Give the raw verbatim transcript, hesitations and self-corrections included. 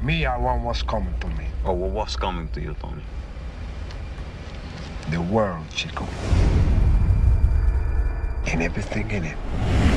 Me, I want what's coming to me. Oh, well, what's coming to you, Tony? The world, Chico. And everything in it.